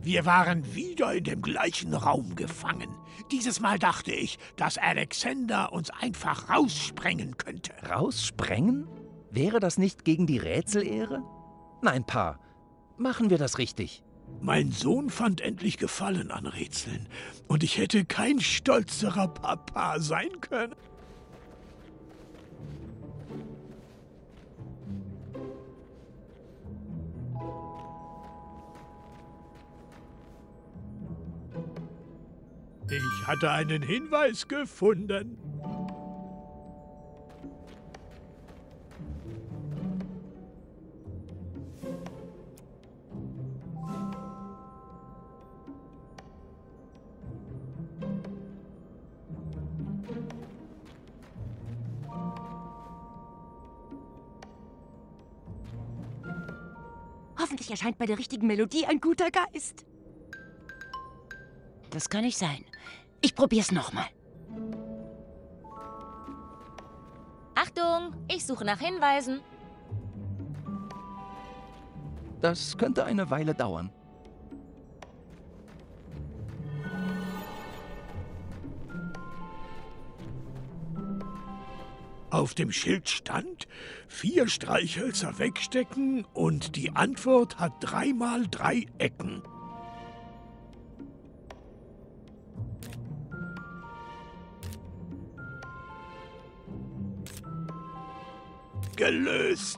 Wir waren wieder in dem gleichen Raum gefangen. Dieses Mal dachte ich, dass Alexander uns einfach raussprengen könnte. Raussprengen? Wäre das nicht gegen die Rätselehre? Nein, Pa. Machen wir das richtig. Mein Sohn fand endlich Gefallen an Rätseln. Und ich hätte kein stolzerer Papa sein können. Ich hatte einen Hinweis gefunden. Hoffentlich erscheint bei der richtigen Melodie ein guter Geist. Das kann nicht sein. Ich probier's nochmal. Achtung, ich suche nach Hinweisen. Das könnte eine Weile dauern. Auf dem Schild stand, 4 Streichhölzer wegstecken und die Antwort hat 3 mal 3 Ecken. Gelöst!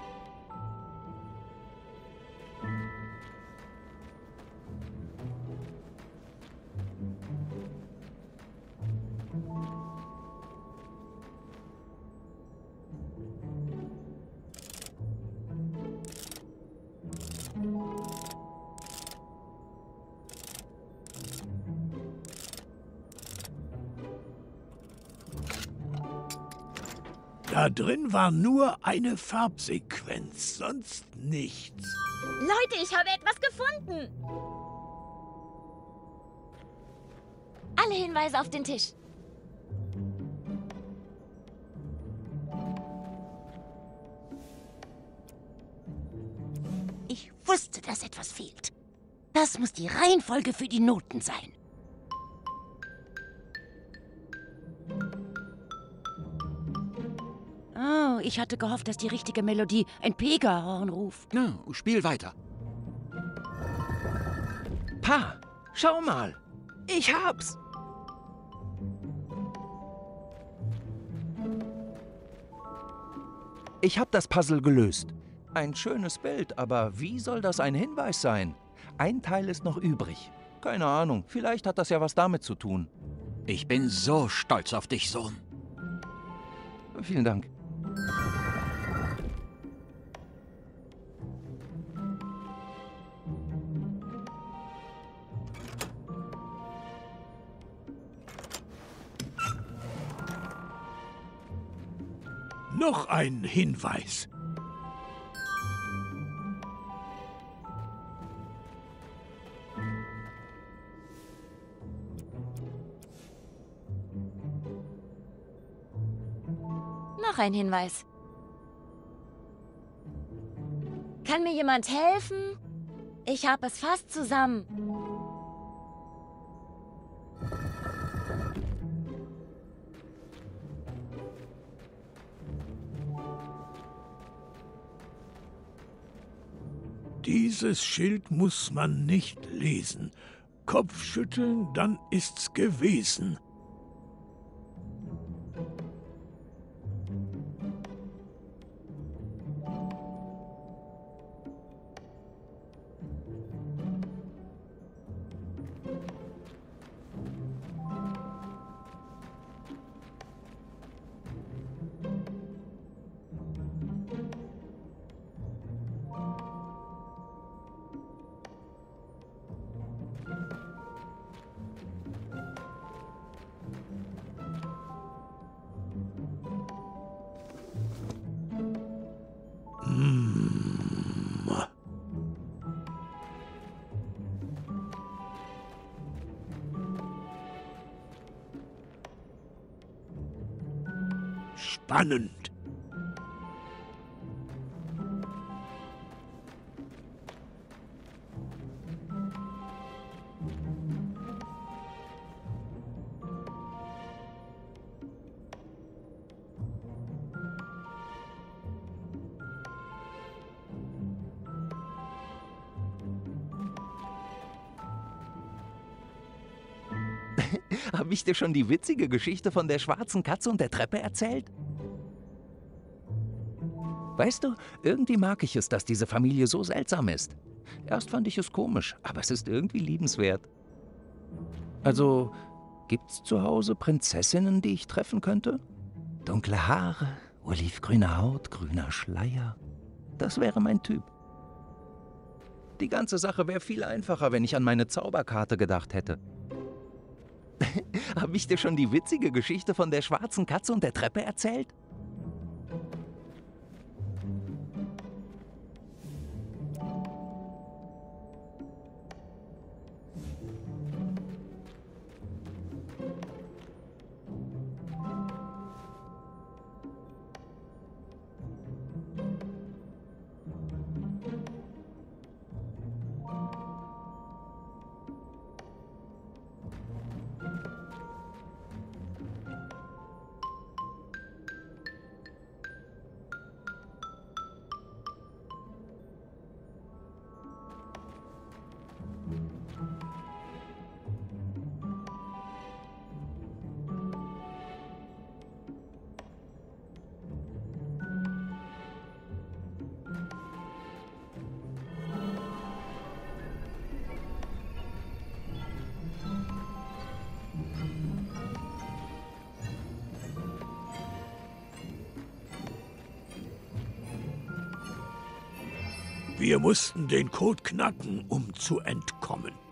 Da drin war nur eine Farbsequenz, sonst nichts. Leute, ich habe etwas gefunden. Alle Hinweise auf den Tisch. Ich wusste, dass etwas fehlt. Das muss die Reihenfolge für die Noten sein. Oh, ich hatte gehofft, dass die richtige Melodie ein Pegahorn ruft. Na, spiel weiter. Pa, schau mal. Ich hab's. Ich hab das Puzzle gelöst. Ein schönes Bild, aber wie soll das ein Hinweis sein? Ein Teil ist noch übrig. Keine Ahnung, vielleicht hat das ja was damit zu tun. Ich bin so stolz auf dich, Sohn. Vielen Dank. Noch ein Hinweis. Noch ein Hinweis. Kann mir jemand helfen? Ich habe es fast zusammen. Dieses Schild muss man nicht lesen. Kopfschütteln, dann ist's gewesen. Spannend. Habe ich dir schon die witzige Geschichte von der schwarzen Katze und der Treppe erzählt? Weißt du, irgendwie mag ich es, dass diese Familie so seltsam ist. Erst fand ich es komisch, aber es ist irgendwie liebenswert. Also, gibt's zu Hause Prinzessinnen, die ich treffen könnte? Dunkle Haare, olivgrüne Haut, grüner Schleier. Das wäre mein Typ. Die ganze Sache wäre viel einfacher, wenn ich an meine Zauberkarte gedacht hätte. Habe ich dir schon die witzige Geschichte von der schwarzen Katze und der Treppe erzählt? Wir mussten den Code knacken, um zu entkommen.